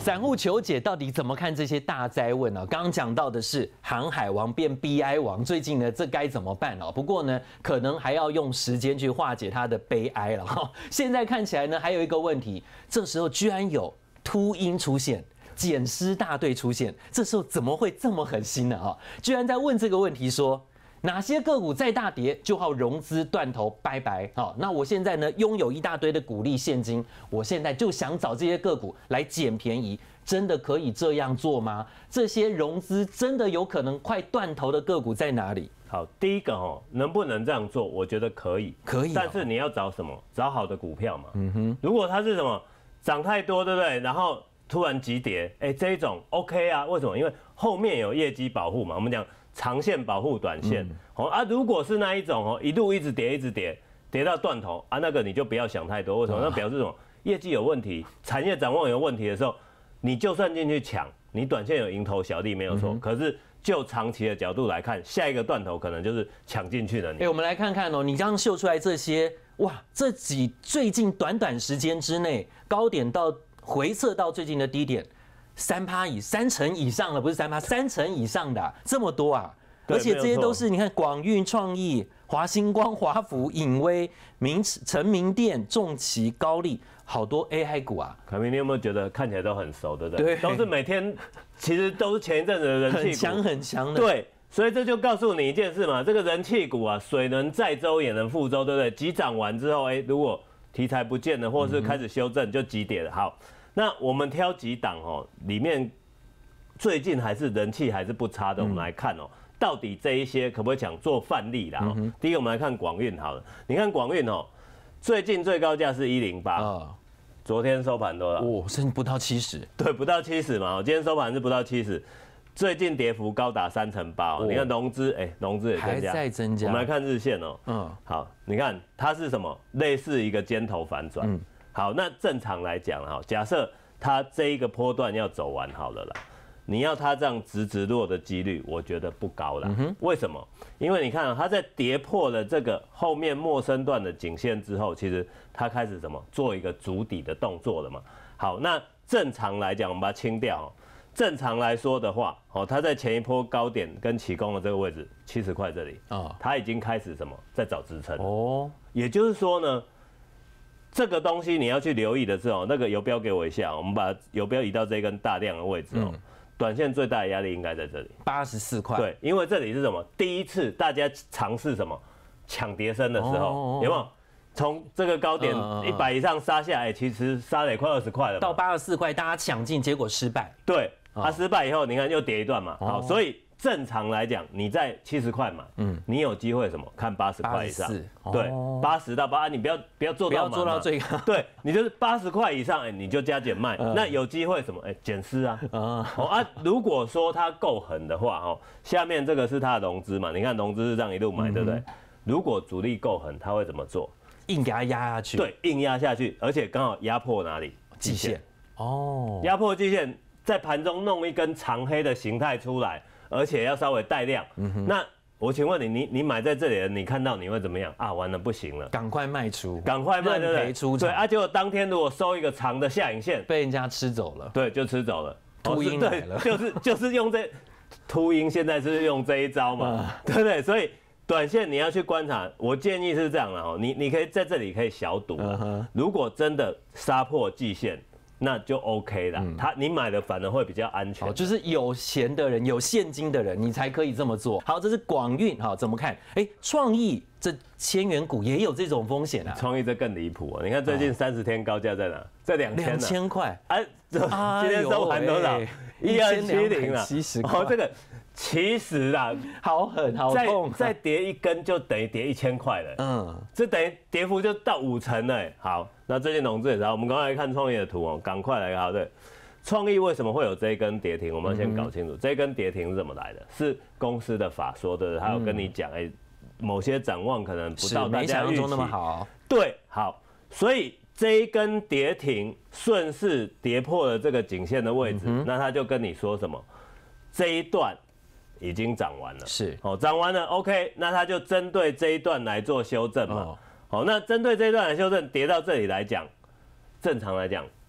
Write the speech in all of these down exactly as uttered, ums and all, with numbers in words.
散户求解到底怎么看这些大灾问呢？刚刚讲到的是航海王变 B I 王，最近呢这该怎么办啊？不过呢，可能还要用时间去化解他的悲哀了哈。现在看起来呢，还有一个问题，这时候居然有秃鹰出现。捡尸大队出现，这时候怎么会这么狠心呢？啊，居然在问这个问题说，哪些个股再大跌就好融资断头拜拜？好，那我现在呢拥有一大堆的股利现金，我现在就想找这些个股来捡便宜，真的可以这样做吗？这些融资真的有可能快断头的个股在哪里？ 好，第一个哦，能不能这样做？我觉得可以， 可以、哦， 但是你要找什么？找好的股票嘛。嗯哼，如果它是什么涨太多，对不对？然后突然急跌，哎，这一种 OK 啊？为什么？因为后面有业绩保护嘛。我们讲长线保护短线，哦、嗯、啊，如果是那一种哦，一路一直跌，一直跌，跌到断头啊，那个你就不要想太多。为什么？那表示什么？业绩有问题，产业展望有问题的时候，你就算进去抢，你短线有蝇头小利没有错，嗯、可是就长期的角度来看，下一个断头可能就是抢进去了你。 哎，我们来看看哦，你刚刚秀出来这些，哇，这几最近短短时间之内，高点到回撤到最近的低点，三趴以三成以上了，不是三趴，三成以上的、啊、这么多啊！而且这些都是你看广运、创意、华星光、华孚、颖威、明成名店、重旗、高丽，好多 A I 股啊！ 凯明，你有没有觉得看起来都很熟，对不对？对，都是每天，其实都是前一阵子的人气股， 很强很强的。 对，所以这就告诉你一件事嘛，这个人气股啊，水能载舟也能覆舟，对不对？急涨完之后，哎，如果题材不见了，或是开始修正，就急跌了。好。那我们挑几档哦，里面最近还是人气还是不差的，我们来看哦，到底这一些可不可以讲做范例啦？嗯、第一个我们来看广运好了，你看广运哦，最近最高价是一零八，昨天收盘多少？ 哦，甚至不到七十， 对，不到七十嘛，今天收盘是不到七十，最近跌幅高达三成八哦。你看融资，哎，融资也增加， 还在增加。 我们来看日线哦，嗯，好，你看它是什么？类似一个尖头反转。嗯好，那正常来讲哈，假设它这一个波段要走完好了啦，你要它这样直直落的几率，我觉得不高啦。嗯、为什么？因为你看、啊、它在跌破了这个后面末升段的颈线之后，其实它开始什么做一个筑底的动作了嘛。好，那正常来讲，我们把它清掉。正常来说的话，哦，它在前一波高点跟起攻的这个位置七十块这里啊，它已经开始什么在找支撑哦，也就是说呢。这个东西你要去留意的是哦，那个游标给我一下，我们把游标移到这根大量的位置哦。嗯、短线最大的压力应该在这里， 八十四块。 对，因为这里是什么？第一次大家尝试什么抢跌升的时候，哦、有没有？从这个高点一百以上杀下来，其实杀了也快二十块了。 到八十四块，大家抢进，结果失败。 对，它、哦啊、失败以后，你看又跌一段嘛。好，哦、所以。正常来讲，你在七十块买，嗯，你有机会什么？看八十块以上，对，八十到八，你不要不要做到， 不要做到最高， 对你就是八十块以上，哎，你就加减卖，嗯、那有机会什么？哎，减资啊，哦啊，如果说它够狠的话，哦，下面这个是它的融资嘛，你看融资是这样一路买，嗯、对不对？如果主力够狠，他会怎么做？ 硬给它压下去， 对，硬压下去，而且刚好压破哪里？ 季线，哦， 压破季线，在盘中弄一根长黑的形态出来。而且要稍微带量，嗯、那我请问你，你你买在这里了，你看到你会怎么样啊？完了不行了， 赶快卖出， 赶快卖，对不对？ 出对啊，结果当天如果收一个长的下影线， 被人家吃走了， 对，就吃走了， 秃鹰来了， 就是就是用这秃鹰，现在是用这一招嘛，嗯、对不对？所以短线你要去观察，我建议是这样的哦，你你可以在这里可以小赌，嗯、如果真的杀破季线。那就 OK 啦，嗯、他你买的反而会比较安全。 就是有钱的人、有现金的人，你才可以这么做。好，这是广运，好怎么看？哎，创意这千元股也有这种风险啊。 创意这更离谱啊！你看最近三十天高价在哪？在两千。 两千块。 哎，今天收盘多少？一二七零了。 七十。 哦，这个其实啊， 好狠，好痛。 再跌一根就等于跌一千块了。嗯，这等于跌幅就到五成了。好。那最近融资也是，我们刚才看创意的图哦，赶快来看，对，创意为什么会有这一根跌停？我们要先搞清楚，嗯、这一根跌停是怎么来的？是公司的法说的，他有跟你讲，哎、欸，某些展望可能不到大家预期， 那么好。 对，好，所以这一根跌停顺势跌破了这个颈线的位置，嗯、那他就跟你说什么？这一段已经涨完了， 是， 哦，涨完了 ，OK， 那他就针对这一段来做修正嘛。哦好，那针对这一段的修正，跌到这里来讲，正常来讲，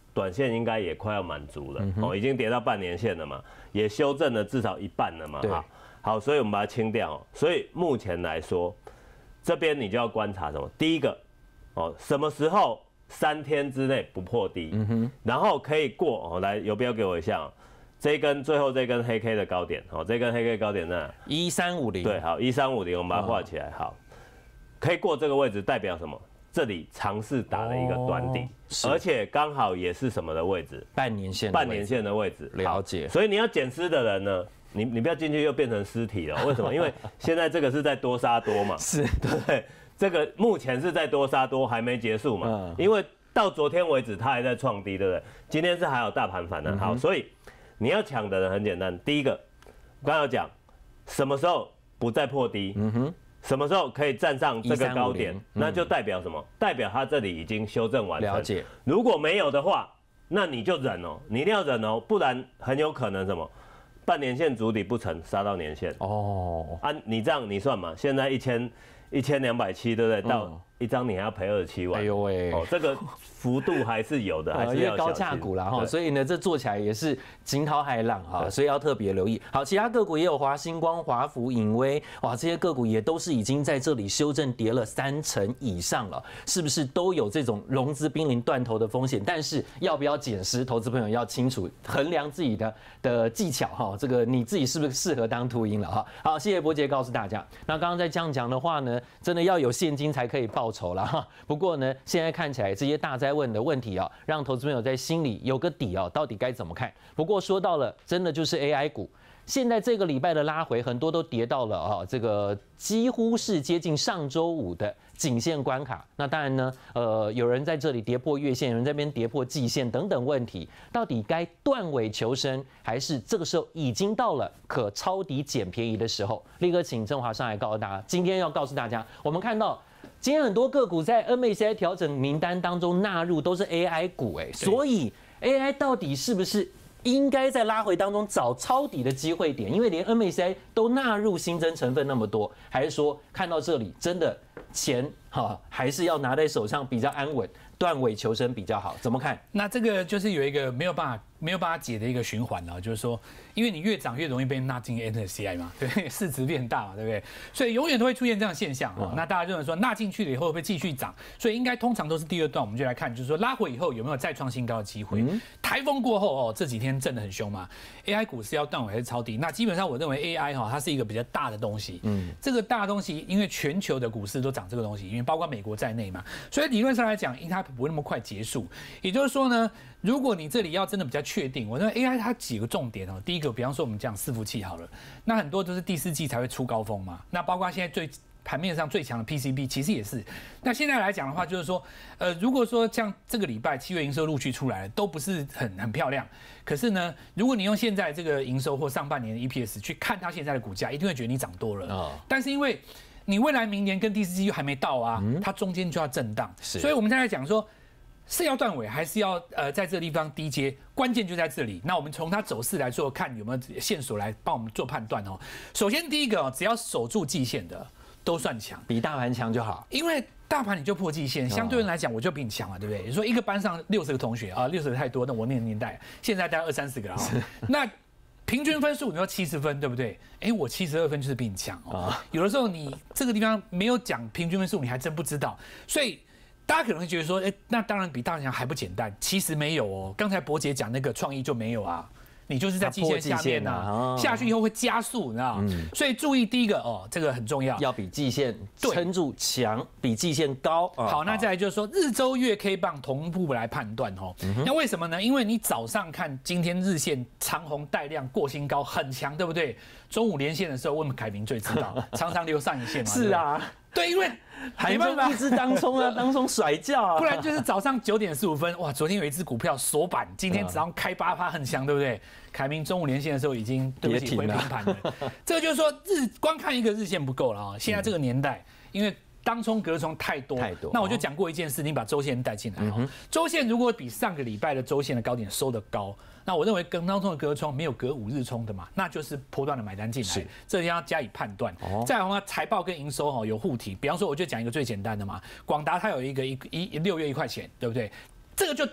短线应该也快要满足了，哦，已经跌到半年线了嘛，也修正了至少一半了嘛，哈，好，所以我们把它清掉，哦，所以目前来说，这边你就要观察什么？第一个，哦，什么时候三天之内不破低，嗯哼，然后可以过，哦，来游标给我一下，哦，这一根最后这根黑 K 的高点，好，这根黑 K 高点在一三五零， 对，好，一三五零，我们把它画起来，好，可以过这个位置代表什么？这里尝试打了一个短底，而且刚好也是什么的位置？ 半年线， 半年线的位置。 了解。 所以你要减湿的人呢，你你不要进去又变成尸体了。为什么？因为现在这个是在多杀多嘛， 是， 对不对？这个目前是在多杀多，还没结束嘛。因为到昨天为止，它还在创低，对不对？今天是还有大盘反弹，好，所以你要抢的人很简单，第一个，我刚刚有讲，什么时候不再破低？嗯哼。什么时候可以站上这个高点？那就代表什么？代表它这里已经修正完成。 了解。 如果没有的话，那你就忍哦，你一定要忍哦，不然很有可能什么？半年线筑底不成，杀到年线。哦。啊，你这样你算嘛？现在一千一千两百七，对不对？到一张你还要赔二十七万。哎呦喂！哦，这个幅度还是有的，还是要小心。 高价股啦哈，所以呢，这做起来也是惊涛骇浪哈，所以要特别留意。好，其他个股也有华星光、华孚、颖威，哇，这些个股也都是已经在这里修正跌了三成以上了，是不是都有这种融资濒临断头的风险？但是要不要减湿，投资朋友要清楚衡量自己的的技巧哈，这个你自己是不是适合当秃鹰了哈？好，谢谢伯杰告诉大家。那刚刚在这样讲的话呢，真的要有现金才可以报酬了哈。不过呢，现在看起来这些大灾问的问题啊，让投资朋友在心里有个底啊，到底该怎么看？不过说到了，真的就是 A I 股。现在这个礼拜的拉回，很多都跌到了啊，这个几乎是接近上周五的颈线关卡。那当然呢，呃，有人在这里跌破月线，有人在这边跌破季线等等问题，到底该断尾求生，还是这个时候已经到了可抄底捡便宜的时候？立刻请郑华上来告诉大家，今天要告诉大家，我们看到。今天很多个股在 N M A C I 调整名单当中纳入都是 A I 股，哎，所以 A I 到底是不是应该在拉回当中找抄底的机会点？因为连 N M A C I 都纳入新增成分那么多，还是说看到这里真的钱哈还是要拿在手上比较安稳，断尾求生比较好？怎么看？ 那这个就是有一个没有办法没有办法解的一个循环了，就是说，因为你越涨越容易被纳进 N M A C I 嘛，对，市值变大嘛，对不对？所以永远都会出现这样的现象啊。那大家认为说纳进去了以后会不会继续涨？所以应该通常都是第二段，我们就来看，就是说拉回以后有没有再创新高的机会？嗯、台风过后哦，这几天震得很凶嘛 ，A I 股是要断尾还是抄底？那基本上我认为 A I 哈，它是一个比较大的东西。嗯，这个大的东西，因为全球的股市都涨这个东西，因为包括美国在内嘛，所以理论上来讲，应该不会那么快结束。也就是说呢。如果你这里要真的比较确定，我认为 A I 它几个重点哦。第一个，比方说我们讲伺服器好了，那很多都是第四季才会出高峰嘛。那包括现在最盘面上最强的 P C B 其实也是。那现在来讲的话，就是说，呃，如果说像这个礼拜七月营收陆续出来了，都不是很很漂亮。可是呢，如果你用现在这个营收或上半年的 E P S 去看它现在的股价，一定会觉得你涨多了。哦、但是因为你未来明年跟第四季又还没到啊，嗯、它中间就要震荡。所以我们现在讲说。是要断尾，还是要呃在这个地方低接？关键就在这里。那我们从它走势来做，看有没有线索来帮我们做判断哦。首先第一个哦，只要守住季线的都算强， 比大盘强就好。 因为大盘你就破季线，相对人来讲我就比你强嘛，对不对？你说一个班上六十个同学啊，六十个太多，那我那个年代现在大概二三十个啊。那平均分数你说七十分，对不对？哎，我七十二分就是比你强哦。有的时候你这个地方没有讲平均分数，你还真不知道，所以。大家可能会觉得说，哎，那当然比大盘强还不简单。其实没有哦，刚才伯杰讲那个创意就没有啊，你就是在季线下面呐、啊，哦、下去以后会加速，你知道吗？嗯、所以注意第一个哦，这个很重要， 要比季线撑住强，比季线高。哦、 好，那再来就是说日周月 K 棒同步来判断哦。嗯、那为什么呢？因为你早上看今天日线长红带量过新高很强，对不对？中午连线的时候，问凯明最知道，常常留上影线嘛。 是啊。 对，因为还没一只当冲啊，当冲甩掉啊， 不然就是早上九点十五分，哇，昨天有一只股票锁板，今天早上开八趴很强，对不对？凯明中午连线的时候已经对不起回平盘了，这个就是说日光看一个日线不够了啊，现在这个年代，因为。当冲隔冲太多，太多。那我就讲过一件事，你把周线带进来哦。周线如果比上个礼拜的周线的高点收得高，那我认为跟当冲的隔冲没有隔五日冲的嘛，那就是波段的买单进来，这要加以判断。再来的话，财报跟营收哈有互提，比方说我就讲一个最简单的嘛，广达它有一个一一六月一块钱，对不对？这个就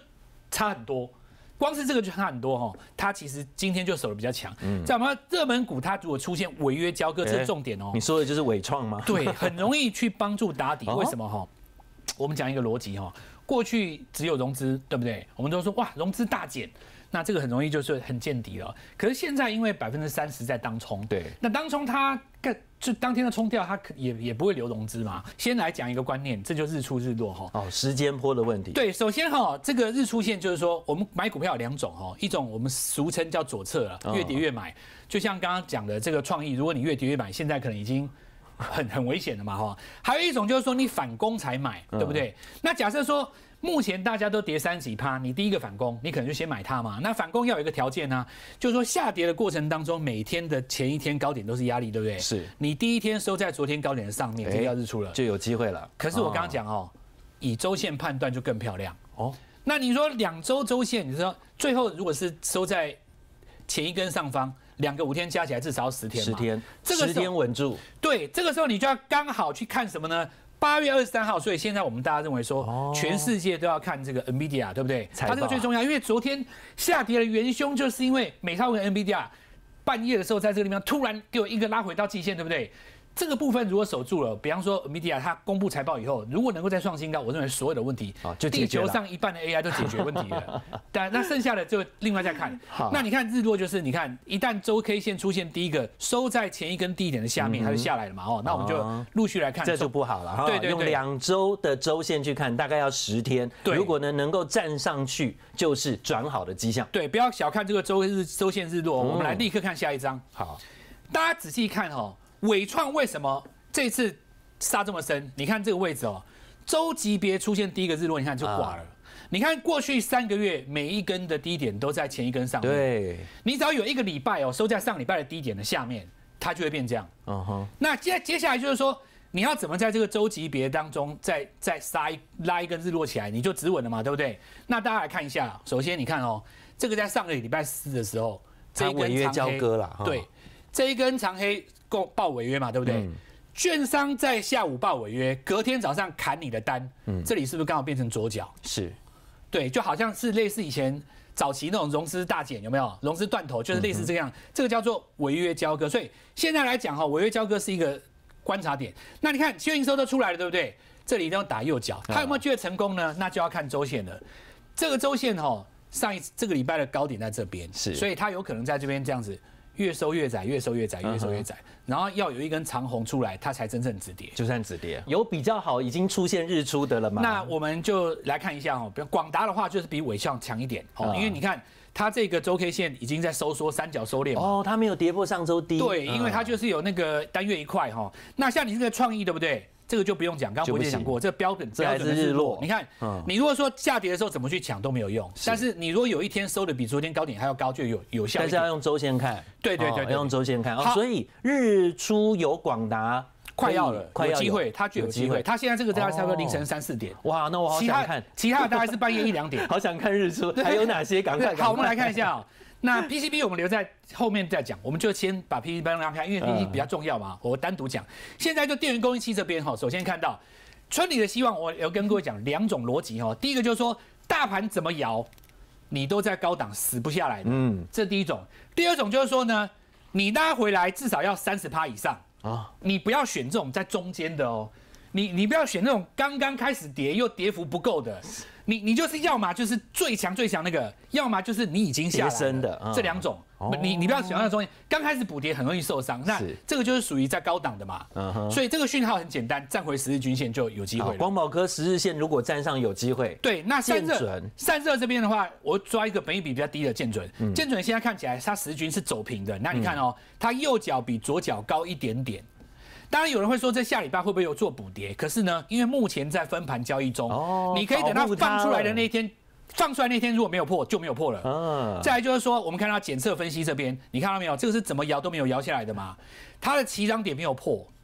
差很多。光是这个就差很多哈，它其实今天就守的比较强。嗯，在我们热门股，它如果出现违约交割，这是重点哦。 你说的就是伟创吗？ 对，很容易去帮助打底。为什么哈？我们讲一个逻辑哈，过去只有融资，对不对？我们都说哇，融资大减，那这个很容易就是很见底了。可是现在因为百分之三十在当冲， 对， 那当冲它就当天的冲掉，它也也不会留融资嘛。先来讲一个观念，这就日出日落哈。 哦，时间波的问题。 对，首先哈，这个日出线就是说，我们买股票有两种哈，一种我们俗称叫左侧了，越跌越买。就像刚刚讲的这个创意，如果你越跌越买，现在可能已经很很危险了嘛哈。还有一种就是说你反攻才买，对不对？那假设说目前大家都跌三十几趴，你第一个反攻，你可能就先买它嘛。那反攻要有一个条件呢、啊，就是说下跌的过程当中，每天的前一天高点都是压力，对不对？ 是。你第一天收在昨天高点的上面，这个要日出了， 就有机会了。 可是我刚刚讲哦，以周线判断就更漂亮哦。那你说两周周线，你说最后如果是收在前一根上方，两个五天加起来至少要十天嘛， 十天， 这个十天稳住。 对，这个时候你就要刚好去看什么呢？八月二十三号，所以现在我们大家认为说，全世界都要看这个 NVIDIA， 对不对？它这个最重要，因为昨天下跌的元凶就是因为美超跟 NVIDIA 半夜的时候在这个地方突然给我一个拉回到季线，对不对？这个部分如果守住了，比方说 NVIDIA 它公布财报以后，如果能够再创新高，我认为所有的问题， 就地球上一半的 A I 都解决问题了。但那剩下的就另外再看。那你看日落就是你看一旦周 K 线出现第一个收在前一根低点的下面，它就下来了嘛。哦，那我们就陆续来看。 这就不好了哈。 对对对， 用两周的周线去看，大概要十天。如果呢能够站上去，就是转好的迹象。 对，不要小看这个周日周线日落。我们来立刻看下一张。 好， 大家仔细看哦，伟创为什么这次杀这么深？你看这个位置哦，周级别出现第一个日落，你看就挂了。啊、你看过去三个月每一根的低点都在前一根上面。 对， 你只要有一个礼拜哦，收在上礼拜的低点的下面，它就会变这样。嗯哼。那接接下来就是说，你要怎么在这个周级别当中再再杀一拉一根日落起来，你就止稳了嘛，对不对？那大家来看一下，首先你看哦，这个在上个礼拜四的时候， 这一根长黑， 对，这一根长黑够报违约嘛，对不对？嗯，券商在下午报违约，隔天早上砍你的单，嗯，这里是不是刚好变成左脚？ 是， 对，就好像是类似以前早期那种融资大减，有没有？融资断头就是类似这样，嗯、这个叫做违约交割。所以现在来讲哈，违约交割是一个观察点。那你看，七月营收都出来了，对不对？这里一定要打右脚，它有没有觉得成功呢？那就要看周线了。这个周线哈，上一这个礼拜的高点在这边， 是， 所以它有可能在这边这样子。越收越窄，越收越窄，越收越窄，然后要有一根长红出来，它才真正止跌。 就算止跌，有比较好，已经出现日出的了吗？ 那我们就来看一下哦，比如广达的话，就是比伟创强一点哦，因为你看它这个周 K 线已经在收缩三角收敛哦，它没有跌破上周低。 对，因为它就是有那个单月一块哈。那像你这个创意对不对？这个就不用讲，刚刚我也讲过，这个标准标准的日落。你看，你如果说下跌的时候怎么去抢都没有用，但是你如果有一天收的比昨天高点还要高，就有有效。 但是要用周线看， 对对对， 要用周线看。所以日出有广达快要了，有机会，它就有机会。它现在这个大概差不多凌晨三四点。 哇，那我好想看。 其他的大概是半夜一两点。 好想看日出，还有哪些？赶快。 好，我们来看一下哦。那 P C B 我们留在后面再讲，我们就先把 P C B 让大家看，因为 P C B 比较重要嘛，我单独讲。现在就电源供应器这边哈，首先看到村里的希望，我有跟各位讲两种逻辑哈。第一个就是说，大盘怎么摇，你都在高档死不下来的，嗯，这第一种。第二种就是说呢，你拉回来至少要三十趴以上啊，你不要选这种在中间的哦，你你不要选那种刚刚开始跌又跌幅不够的。你你就是要么就是最强最强那个，要么就是你已经下来的、嗯、这两种，哦、你你不要想到中间刚开始补跌很容易受伤，那这个就是属于在高档的嘛，嗯、所以这个讯号很简单，站回十日均线就有机会了。 光宝科十日线如果站上有机会， 对，那散热散热这边的话，我抓一个本益比比较低的建准，嗯、建准现在看起来它十日均是走平的，那你看哦，它右脚比左脚高一点点。当然有人会说，这下礼拜会不会有做补跌？可是呢，因为目前在分盘交易中，哦、你可以等到放出来的那一天，放出来那天如果没有破，就没有破了。嗯、再来就是说，我们看到检测分析这边，你看到没有？这个是怎么摇都没有摇下来的嘛？它的起涨点没有破，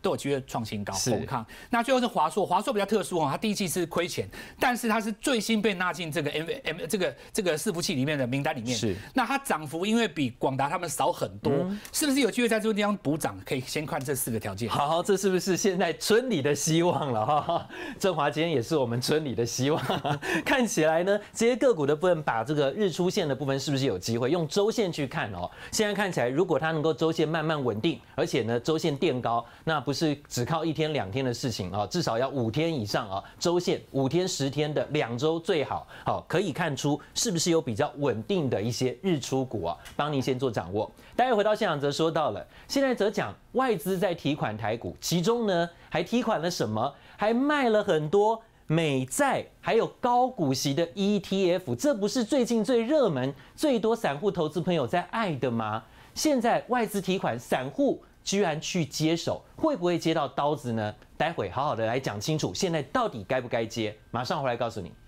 都有机会创新高。宏康，那最后是华硕，华硕比较特殊哦，它第一季是亏钱，但是它是最新被纳进这个 M M 这个这个伺服器里面的名单里面。是，那它涨幅因为比广达他们少很多，嗯、是不是有机会在这个地方补涨？可以先看这四个条件。 好，这是不是现在村里的希望了哈？振华今天也是我们村里的希望。看起来呢，这些个股的部分，把这个日出线的部分是不是有机会用周线去看哦？现在看起来，如果它能够周线慢慢稳定，而且呢周线垫高，那不是只靠一天两天的事情啊，至少要五天以上啊，周线五天十天的两周最好，好可以看出是不是有比较稳定的一些日出股啊，帮您先做掌握。待会回到现场则说到了，现在则讲外资在提款台股，其中呢还提款了什么？还卖了很多美债，还有高股息的 E T F， 这不是最近最热门、最多散户投资朋友在爱的吗？现在外资提款，散户居然去接手，会不会接到刀子呢？待会好好的来讲清楚，现在到底该不该接？马上回来告诉你。